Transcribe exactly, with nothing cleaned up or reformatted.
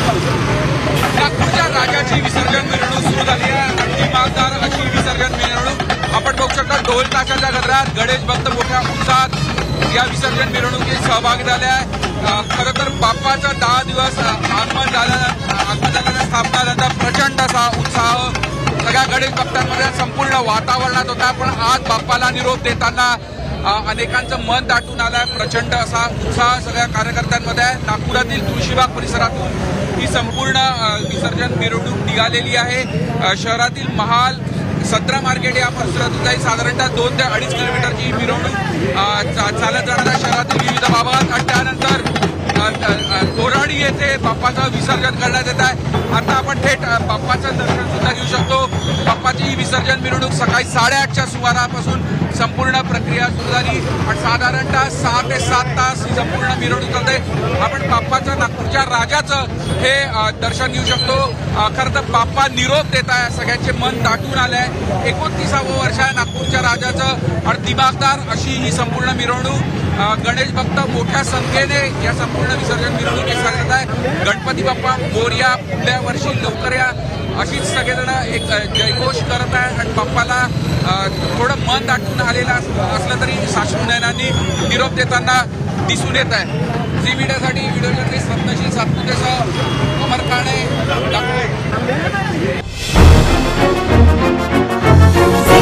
नागपूरच्या राजाची विसर्जन मिरवणूक सुरू झाली आहे आणि दिमागदार अशी विसर्जन मिरवणूक आपण बघू शकता। ढोल ताशाच्या गजरात गणेश भक्त मोठ्या उत्साहात या विसर्जन मिरवणुकीत सहभागी झाले आहे। खरं तर बाप्पाचा दहा दिवस आगमन झाल्यानंतर आगमन झाल्यानंतर स्थापना झाल्यानंतर प्रचंड असा उत्साह सगळ्या गणेश भक्तांमध्ये संपूर्ण वातावरणात होता। पण आज बाप्पाला निरोप देताना अनेकांचं मन दाटून आलंय। प्रचंड असा उत्साह सगळ्या कार्यकर्त्यांमध्ये आहे। नागपुरातील तुळशीबाग परिसरातून ही संपूर्ण विसर्जन मिरवणूक निघालेली आहे। शहरातील महाल सतरा मार्केट या परिसरातून जाईल साधारणतः दोन ते अडीच किलोमीटरची ही मिरवणूक चालत जाणाऱ्या शहरातील विविध भागात आणि त्यानंतर कोराडी येथे बाप्पाचं विसर्जन करण्यात येत आहे। आता आपण थेट बाप्पाचं दर्शन सुद्धा घेऊ शकतो। बाप्पाची ही विसर्जन मिरवणूक सकाळी साडेआठच्या सुमारापासून संपूर्ण प्रक्रिया सुरू झाली आणि साधारणतः सहा ते सात तास ही संपूर्ण मिरवणूक चालते। आपण बाप्पाचं नागपूरच्या राजाचं हे दर्शन घेऊ शकतो। खरं तर बाप्पा निरोप देत आहे, सगळ्यांचे मन दाटून आले आहे। एकोणतीसावं वर्ष आहे नागपूरच्या राजाचं आणि दिमागदार अशी ही संपूर्ण मिरवणूक। गणेश भक्त मोठ्या संख्येने या संपूर्ण विसर्जन मिरवणुकीत सांगत आहे। गणपती बाप्पा मोरया, पुढल्या वर्षी लवकर या अशीच सगळेजण एक जयघोष करत आहे आणि बाप्पाला थोडं मन दाटून आलेलं असलं तरी साश्रू नयनांनी निरोप देताना दिसून येत आहे। झी मीडियासाठी व्हिडिओ जर्नलिस्ट रत्नशील सातपुतेसह अमर काणे, नागपूर।